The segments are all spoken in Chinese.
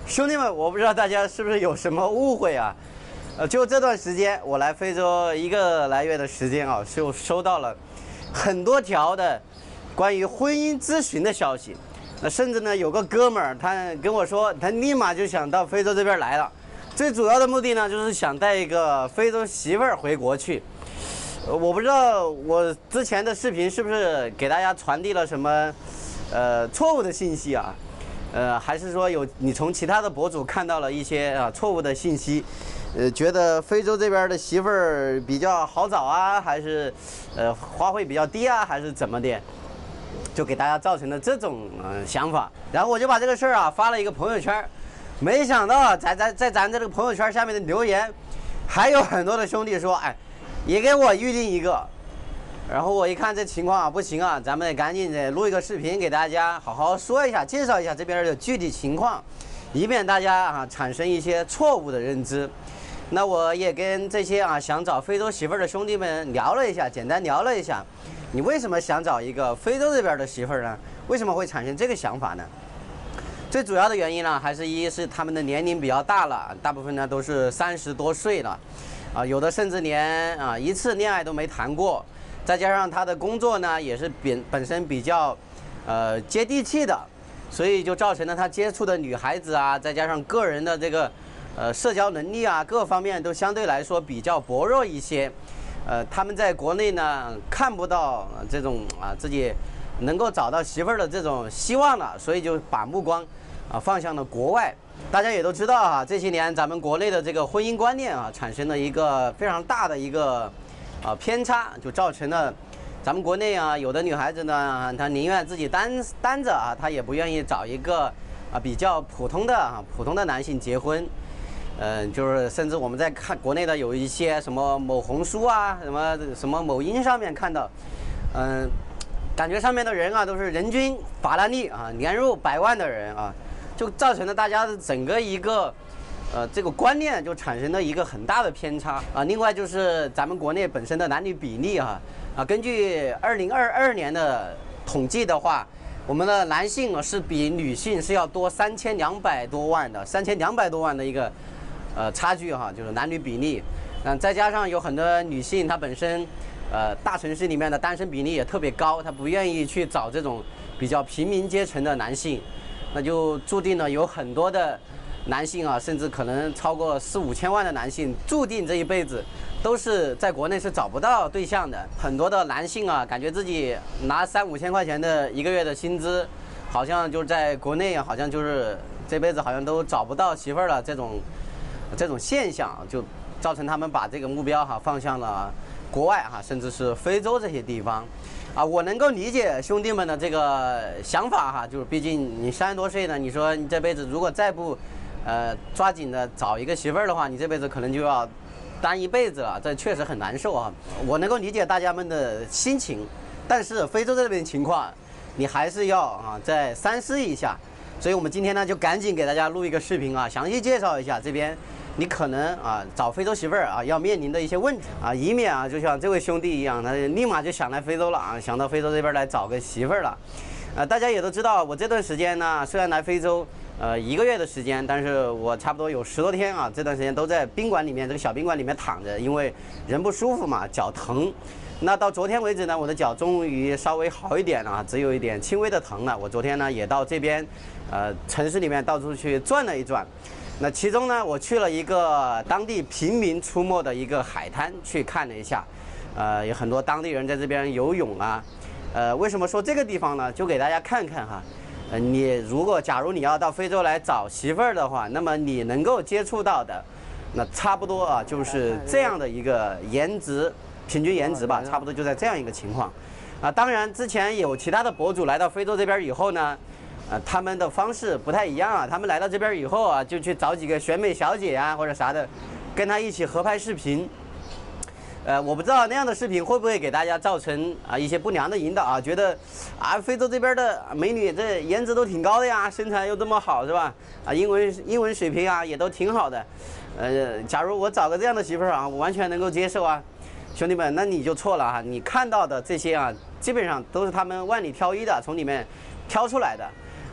兄弟们，我不知道大家是不是有什么误会啊？就这段时间，我来非洲1个来月的时间啊，就收到了很多条的关于婚姻咨询的消息。那甚至呢，有个哥们儿他跟我说，他立马就想到非洲这边来了。最主要的目的呢，就是想带一个非洲媳妇儿回国去。我不知道我之前的视频是不是给大家传递了什么错误的信息啊？还是说你从其他的博主看到了一些错误的信息，觉得非洲这边的媳妇儿比较好找啊，还是花费比较低啊，还是怎么的，就给大家造成了这种想法。然后我就把这个事儿啊发了一个朋友圈，没想到在咱这个朋友圈下面的留言，还有很多的兄弟说，哎，也给我预定一个。然后我一看这情况啊，不行啊，咱们得赶紧得录一个视频给大家好好说一下，介绍一下这边的具体情况，以免大家产生一些错误的认知。那我也跟这些想找非洲媳妇儿的兄弟们聊了一下，简单聊了一下，你为什么想找一个非洲这边的媳妇儿呢？为什么会产生这个想法呢？最主要的原因呢，还是一是他们的年龄比较大了，大部分呢都是30多岁了，有的甚至连一次恋爱都没谈过。再加上他的工作呢，也是本身比较接地气的，所以就造成了他接触的女孩子啊，再加上个人的这个社交能力啊，各方面都相对来说比较薄弱一些。他们在国内呢看不到这种自己能够找到媳妇儿的这种希望了，所以就把目光放向了国外。大家也都知道这些年咱们国内的这个婚姻观念产生了一个非常大的一个偏差，就造成了咱们国内有的女孩子呢，她宁愿自己单着她也不愿意找一个比较普通的男性结婚。就是甚至我们在看国内的有一些什么某红书什么某音上面看到，感觉上面的人都是人均法拉利年入100万的人就造成了大家的整个一个这个观念就产生了一个很大的偏差另外就是咱们国内本身的男女比例根据2022年的统计的话，我们的男性是比女性是要多3200多万的一个差距就是男女比例。再加上有很多女性她本身大城市里面的单身比例也特别高，她不愿意去找这种比较平民阶层的男性，那就注定了有很多的男性甚至可能超过4、5千万的男性，注定这一辈子都是在国内是找不到对象的。很多的男性感觉自己拿3、5千块钱的1个月的薪资，好像就在国内好像就是这辈子好像都找不到媳妇儿了，这种现象就造成他们把这个目标放向了国外甚至是非洲这些地方我能够理解兄弟们的这个想法就是毕竟你30多岁呢，你说你这辈子如果再不抓紧的找一个媳妇儿的话，你这辈子可能就要单一辈子了，这确实很难受我能够理解大家们的心情，但是非洲这边情况，你还是要再三思一下。所以我们今天呢，就赶紧给大家录一个视频详细介绍一下这边你可能找非洲媳妇儿要面临的一些问题以免就像这位兄弟一样，他立马就想来非洲了想到非洲这边来找个媳妇儿了。大家也都知道，我这段时间呢，虽然来非洲1个月的时间，但是我差不多有10多天这段时间都在宾馆里面，这个小宾馆里面躺着，因为人不舒服嘛，脚疼。那到昨天为止呢，我的脚终于稍微好一点了只有一点轻微的疼了。我昨天呢也到这边城市里面到处去转了一转。那其中呢，我去了一个当地平民出没的一个海滩去看了一下，有很多当地人在这边游泳为什么说这个地方呢？就给大家看看你假如你要到非洲来找媳妇儿的话，那么你能够接触到的，那差不多就是这样的一个颜值，平均颜值吧，差不多就在这样一个情况当然之前有其他的博主来到非洲这边以后呢，他们的方式不太一样他们来到这边以后就去找几个选美小姐或者啥的，跟他一起合拍视频。我不知道那样的视频会不会给大家造成一些不良的引导觉得非洲这边的美女这颜值都挺高的呀，身材又这么好是吧英文水平也都挺好的。假如我找个这样的媳妇儿我完全能够接受兄弟们，那你就错了你看到的这些基本上都是他们万里挑一的从里面挑出来的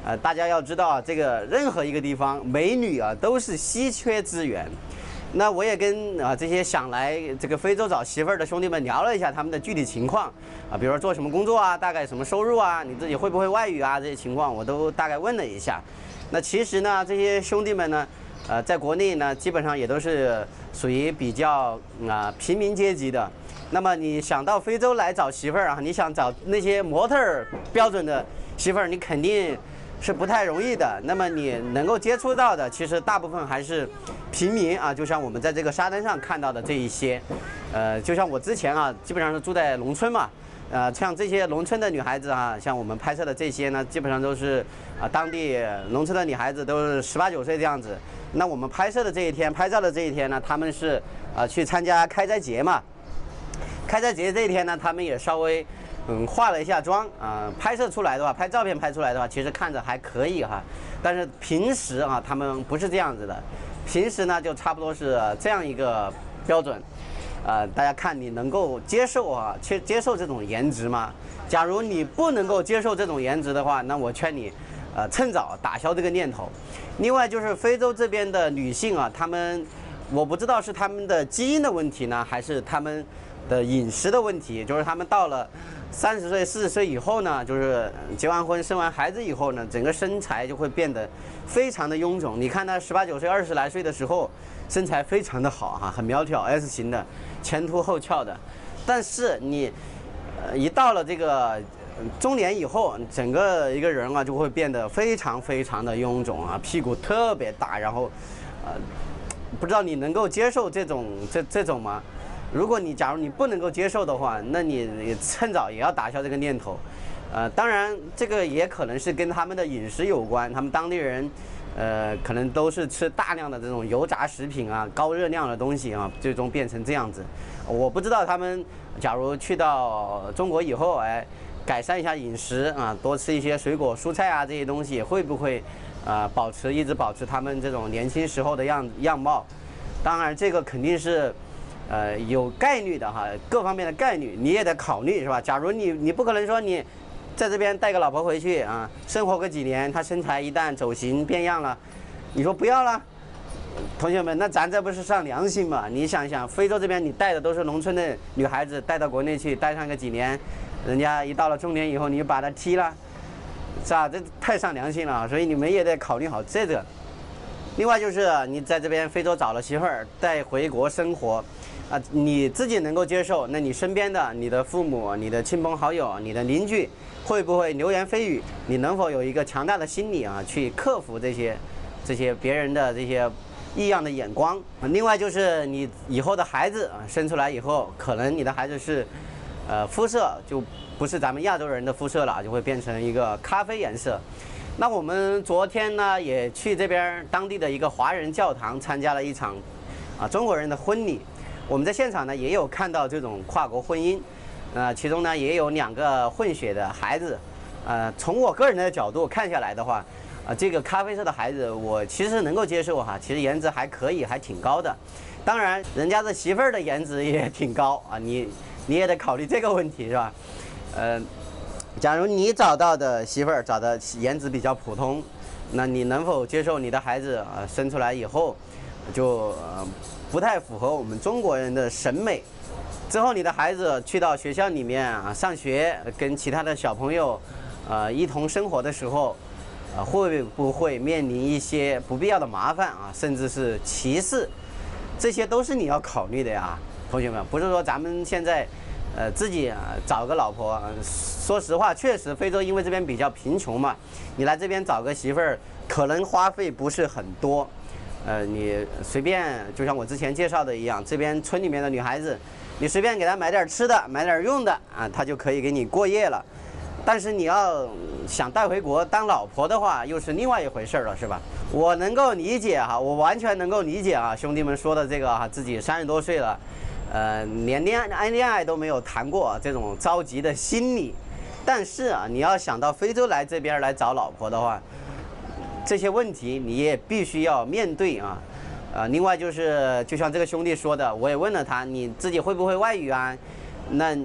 大家要知道啊，这个任何一个地方美女啊都是稀缺资源。那我也跟这些想来这个非洲找媳妇儿的兄弟们聊了一下他们的具体情况啊，比如说做什么工作啊，大概什么收入啊，你自己会不会外语啊，这些情况我都大概问了一下。那其实呢，这些兄弟们呢，在国内呢，基本上也都是属于比较平民阶级的。那么你想到非洲来找媳妇儿啊，你想找那些模特儿标准的媳妇儿，你肯定是不太容易的。那么你能够接触到的，其实大部分还是平民啊，就像我们在这个沙滩上看到的这一些，就像我之前啊，基本上是住在农村嘛，像这些农村的女孩子啊，像我们拍摄的这些呢，基本上都是当地农村的女孩子，都是18、19岁这样子。那我们拍摄的这一天，拍照的这一天呢，他们是去参加开斋节嘛。开斋节这一天呢，他们也稍微化了一下妆啊，拍摄出来的话，拍照片拍出来的话，其实看着还可以哈。但是平时啊，他们不是这样子的，平时呢就差不多是这样一个标准。大家看你能够接受接受这种颜值吗？假如你不能够接受这种颜值的话，那我劝你趁早打消这个念头。另外就是非洲这边的女性啊，我不知道是他们的基因的问题呢，还是他们的饮食的问题，就是他们到了30岁、40岁以后呢，就是结完婚、生完孩子以后呢，整个身材就会变得非常的臃肿。你看他18、19岁、20来岁的时候，身材非常的好哈，很苗条 S 型的，前凸后翘的。但是你一到了这个中年以后，整个一个人啊就会变得非常非常的臃肿啊，屁股特别大，然后不知道你能够接受这种吗？如果假如你不能够接受的话，那你趁早也要打消这个念头。当然这个也可能是跟他们的饮食有关，他们当地人可能都是吃大量的这种油炸食品啊，高热量的东西啊，最终变成这样子。我不知道他们假如去到中国以后，改善一下饮食啊，多吃一些水果蔬菜啊，这些东西会不会一直保持他们这种年轻时候的样貌？当然这个肯定是有概率的哈，各方面的概率你也得考虑是吧？假如你不可能说你在这边带个老婆回去啊，生活个几年，她身材一旦走形变样了，你说不要了，同学们，那咱这不是上良心吗？你想想，非洲这边你带的都是农村的女孩子，带到国内去待上个几年，人家一到了中年以后，你就把她踢了，是吧？这太上良心了，所以你们也得考虑好这个。另外就是你在这边非洲找了媳妇儿，带回国生活。你自己能够接受，那你身边的、你的父母、你的亲朋好友、你的邻居，会不会流言蜚语？你能否有一个强大的心理啊，去克服这些别人的这些异样的眼光？另外就是你以后的孩子生出来以后，可能你的孩子是肤色就不是咱们亚洲人的肤色了，就会变成一个咖啡颜色。那我们昨天呢，也去这边当地的一个华人教堂参加了一场中国人的婚礼。我们在现场呢也有看到这种跨国婚姻，其中呢也有2个混血的孩子，从我个人的角度看下来的话，这个咖啡色的孩子我其实能够接受哈，其实颜值还可以，还挺高的。当然，人家的媳妇儿的颜值也挺高啊，你也得考虑这个问题是吧？假如你找到的媳妇儿找的颜值比较普通，那你能否接受你的孩子生出来以后就不太符合我们中国人的审美？之后你的孩子去到学校里面上学，跟其他的小朋友一同生活的时候，会不会面临一些不必要的麻烦甚至是歧视？这些都是你要考虑的呀，同学们。不是说咱们现在自己找个老婆，说实话，确实非洲因为这边比较贫穷嘛，你来这边找个媳妇儿，可能花费不是很多。你随便，就像我之前介绍的一样，这边村里面的女孩子，你随便给她买点吃的，买点用的她就可以给你过夜了。但是你要想带回国当老婆的话，又是另外一回事了，是吧？我能够理解我完全能够理解兄弟们说的这个自己30多岁了，连恋爱都没有谈过，这种着急的心理。但是你要想到非洲来这边来找老婆的话，这些问题你也必须要面对另外就是就像这个兄弟说的，我也问了他，你自己会不会外语啊？那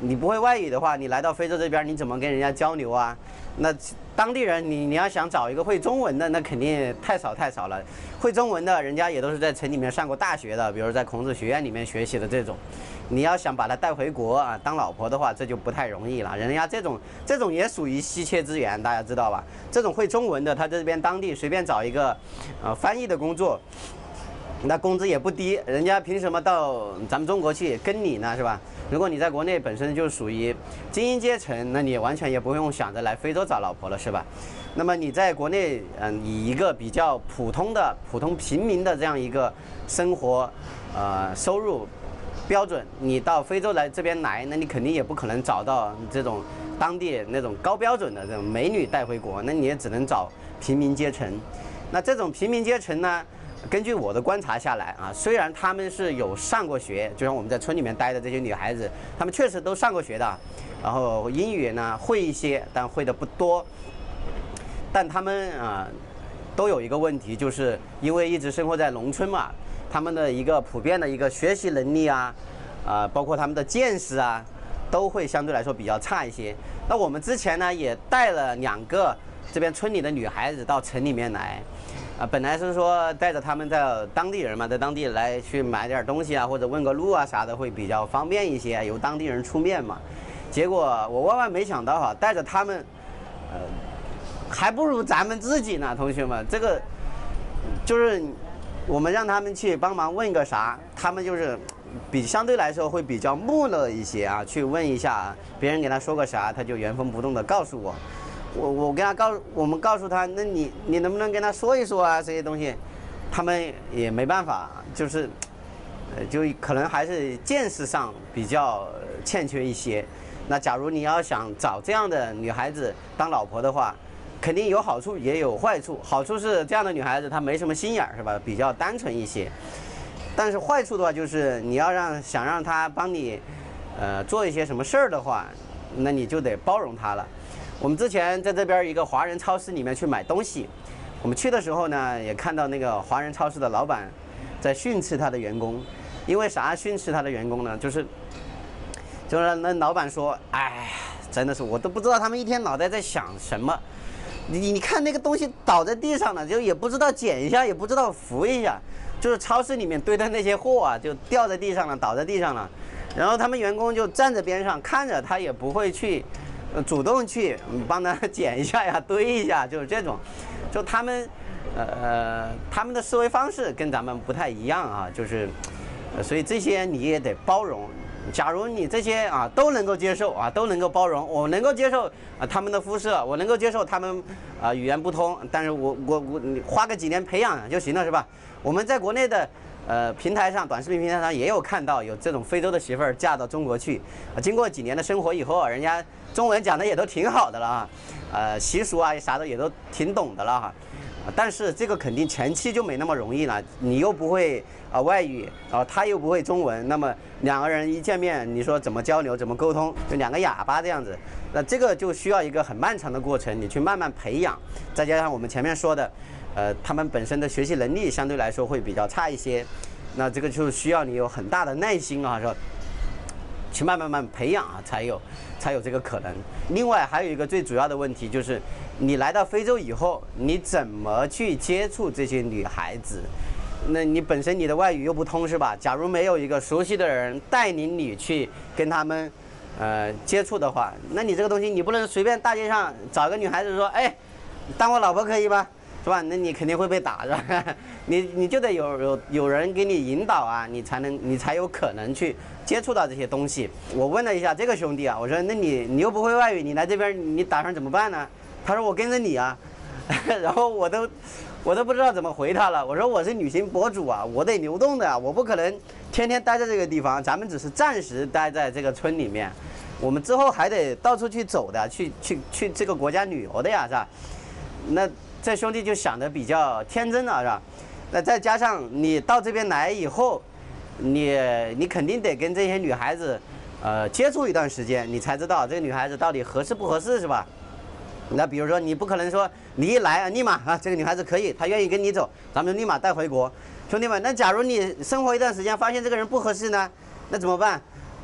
你不会外语的话，你来到非洲这边，你怎么跟人家交流啊？那当地人你要想找一个会中文的，那肯定太少了。会中文的人家也都是在城里面上过大学的，比如在孔子学院里面学习的这种。你要想把她带回国啊当老婆的话，这就不太容易了。人家这种也属于稀缺资源，大家知道吧？这种会中文的，他这边当地随便找一个翻译的工作，那工资也不低，人家凭什么到咱们中国去跟你呢，是吧？如果你在国内本身就属于精英阶层，那你完全也不用想着来非洲找老婆了，是吧？那么你在国内，以一个比较普通平民的这样一个生活，收入标准，你到非洲来这边来，那你肯定也不可能找到这种当地那种高标准的这种美女带回国，那你也只能找平民阶层。那这种平民阶层呢？根据我的观察下来啊，虽然他们是有上过学，就像我们在村里面待的这些女孩子，她们确实都上过学的，然后英语呢会一些，但会的不多。但他们都有一个问题，就是因为一直生活在农村嘛，他们的一个普遍的一个学习能力啊，包括他们的见识啊，都会相对来说比较差一些。那我们之前呢也带了2个这边村里的女孩子到城里面来。本来是说带着他们在当地人嘛，在当地来去买点东西啊，或者问个路啊啥的，会比较方便一些，由当地人出面嘛。结果我万万没想到哈，带着他们，还不如咱们自己呢，同学们。这个就是我们让他们去帮忙问个啥，他们就是相对来说会比较木讷一些啊，去问一下别人给他说个啥，他就原封不动的告诉我。我跟他我们告诉他，那你能不能跟他说一说啊？这些东西，他们也没办法，就是，就可能还是见识上比较欠缺一些。那假如你要想找这样的女孩子当老婆的话，肯定有好处也有坏处。好处是这样的女孩子她没什么心眼儿，是吧？比较单纯一些。但是坏处的话就是你要想让她帮你，做一些什么事儿的话，那你就得包容她了。我们之前在这边一个华人超市里面去买东西，我们去的时候呢，也看到那个华人超市的老板在训斥他的员工。因为啥训斥他的员工呢？就是那老板说，哎，真的是我都不知道他们一天脑袋在想什么。你看那个东西倒在地上了，就也不知道捡一下，也不知道扶一下，就是超市里面堆的那些货啊，就掉在地上了，倒在地上了。然后他们员工就站在边上看着，他也不会去主动去帮他捡一下呀，堆一下，就是这种。就他们的思维方式跟咱们不太一样啊，就是所以这些你也得包容。假如你这些都能够接受都能够包容，我能够接受他们的肤色，我能够接受他们语言不通，但是我花个几年培养就行了，是吧？我们在国内的平台上，短视频平台上也有看到有这种非洲的媳妇儿嫁到中国去，经过几年的生活以后，人家中文讲的也都挺好的了习俗啊啥的也都挺懂的了哈。但是这个肯定前期就没那么容易了，你又不会外语，他又不会中文，那么2个人一见面，你说怎么交流怎么沟通，就2个哑巴这样子，那这个就需要一个很漫长的过程，你去慢慢培养，再加上我们前面说的他们本身的学习能力相对来说会比较差一些，那这个就需要你有很大的耐心是吧？去慢慢培养才有这个可能。另外还有一个最主要的问题就是，你来到非洲以后，你怎么去接触这些女孩子？那你本身你的外语又不通是吧？假如没有一个熟悉的人带领你去跟他们接触的话，那你这个东西你不能随便大街上找个女孩子说，哎，当我老婆可以吧？是吧？那你肯定会被打，是吧？你就得有人给你引导你才有可能去接触到这些东西。我问了一下这个兄弟我说那你又不会外语，你来这边你打算怎么办呢？他说我跟着你然后我都不知道怎么回他了。我说我是旅行博主我得流动的我不可能天天待在这个地方，咱们只是暂时待在这个村里面，我们之后还得到处去走的，去这个国家旅游的是吧？那这兄弟就想的比较天真了，是吧？那再加上你到这边来以后，你肯定得跟这些女孩子接触一段时间，你才知道这个女孩子到底合适不合适，是吧？那比如说你不可能说你一来立马这个女孩子可以，她愿意跟你走，咱们就立马带回国。兄弟们，那假如你生活一段时间发现这个人不合适呢，那怎么办？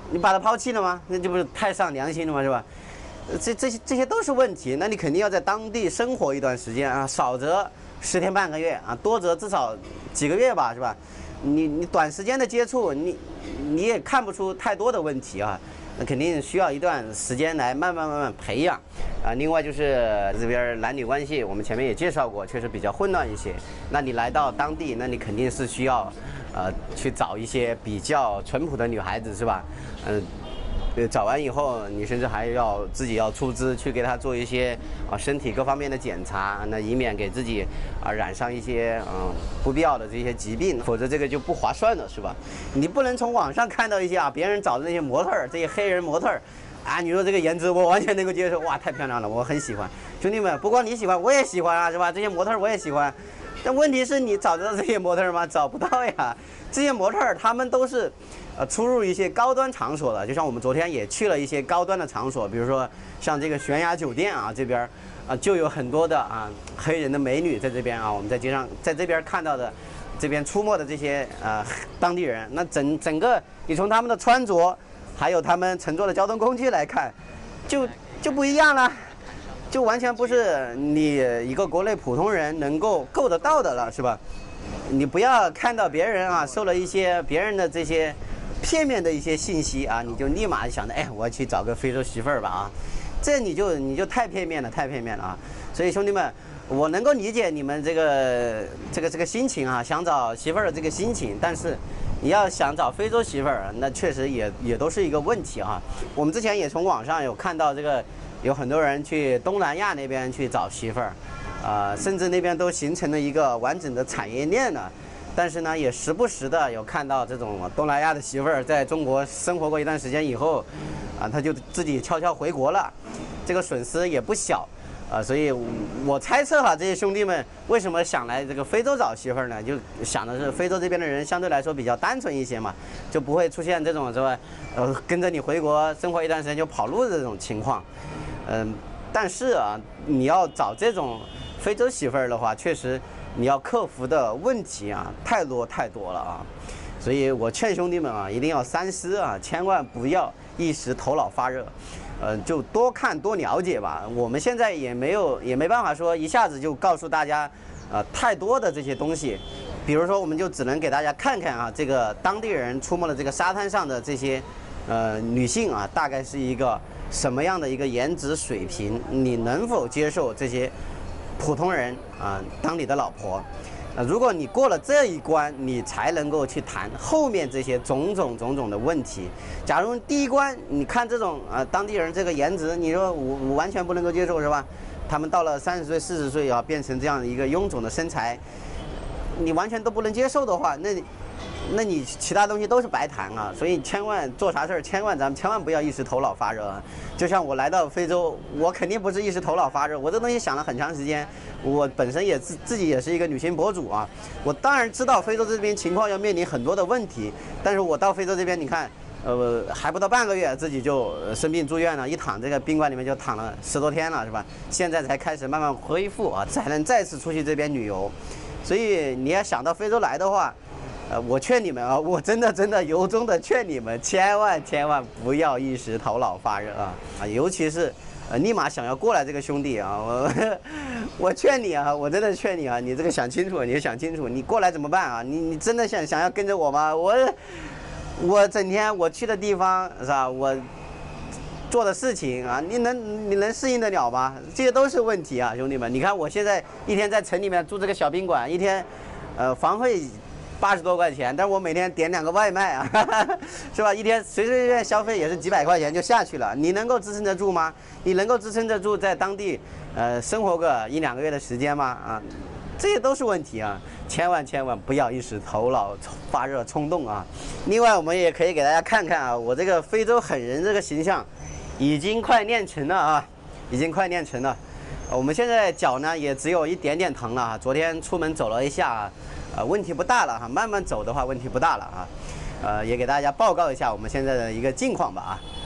你把它抛弃了吗？那就不是太丧良心了吗？是吧？这些都是问题。那你肯定要在当地生活一段时间啊，少则10天半个月啊，多则至少几个月吧，是吧？你短时间的接触，你也看不出太多的问题啊。那肯定需要一段时间来慢慢培养啊。另外就是这边男女关系，我们前面也介绍过，确实比较混乱一些。那你来到当地，那你肯定是需要去找一些比较淳朴的女孩子，是吧？找完以后，你甚至还要自己要出资去给她做一些身体各方面的检查，那以免给自己染上一些不必要的这些疾病，否则这个就不划算了，是吧？你不能从网上看到一些别人找的那些模特儿，这些黑人模特儿啊，你说这个颜值我完全能够接受，哇，太漂亮了，我很喜欢。兄弟们，不光你喜欢，我也喜欢啊，是吧？这些模特儿我也喜欢，但问题是你找得到这些模特儿吗？找不到呀。这些模特儿他们都是出入一些高端场所的，就像我们昨天也去了一些高端的场所，比如说像这个悬崖酒店啊，这边就有很多的黑人的美女在这边啊，我们在街上在这边看到的，这边出没的这些当地人，那整个你从他们的穿着，还有他们乘坐的交通工具来看，就不一样了，就完全不是你一个国内普通人能够够得到的了，是吧？你不要看到别人受了一些别人的这些片面的一些信息啊，你就立马想着，哎，我要去找个非洲媳妇儿吧啊，这你就太片面了，太片面了啊！所以兄弟们，我能够理解你们这个心情啊，想找媳妇儿的这个心情，但是你要想找非洲媳妇儿，那确实也都是一个问题啊。我们之前也从网上有看到有很多人去东南亚那边去找媳妇儿。甚至那边都形成了一个完整的产业链了，但是呢，也时不时的有看到这种东南亚的媳妇儿在中国生活过一段时间以后，他就自己悄悄回国了，这个损失也不小，所以我猜测这些兄弟们为什么想来这个非洲找媳妇儿呢？就想的是非洲这边的人相对来说比较单纯一些嘛，就不会出现这种是吧？跟着你回国生活一段时间就跑路的这种情况，但是你要找这种非洲媳妇儿的话，确实你要克服的问题太多了啊，所以我劝兄弟们一定要三思千万不要一时头脑发热，就多看多了解吧。我们现在也没办法说一下子就告诉大家太多的这些东西，比如说我们就只能给大家看看这个当地人出没的这个沙滩上的这些女性大概是一个什么样的一个颜值水平，你能否接受这些普通人当你的老婆？如果你过了这一关，你才能够去谈后面这些种种的问题。假如第一关你看这种当地人这个颜值，你说我完全不能够接受，是吧？他们到了30岁40岁变成这样一个臃肿的身材，你完全都不能接受的话，那你其他东西都是白谈所以千万做啥事儿，咱们千万不要一时头脑发热就像我来到非洲，我肯定不是一时头脑发热，我这东西想了很长时间。我本身也自己也是一个女性博主我当然知道非洲这边情况要面临很多的问题，但是我到非洲这边，你看，还不到半个月，自己就生病住院了，一躺这个宾馆里面就躺了10多天了，是吧？现在才开始慢慢恢复才能再次出去这边旅游。所以你要想到非洲来的话，我劝你们我真的由衷的劝你们，千万不要一时头脑发热尤其是立马想要过来这个兄弟我劝你我真的劝你你这个想清楚，你想清楚，你过来怎么办你真的想要跟着我吗？我整天我去的地方是吧？我做的事情你能适应得了吗？这些都是问题兄弟们。你看我现在一天在城里面住这个小宾馆，一天房费80多块钱，但是我每天点2个外卖是吧？一天随便消费也是几百块钱就下去了，你能够支撑得住吗？你能够支撑得住在当地生活个1、2个月的时间吗？这些都是问题千万不要一时头脑发热冲动另外我们也可以给大家看看我这个非洲狠人这个形象已经快练成了已经快练成了。我们现在脚呢也只有一点点疼了昨天出门走了一下问题不大了慢慢走的话问题不大了也给大家报告一下我们现在的一个近况吧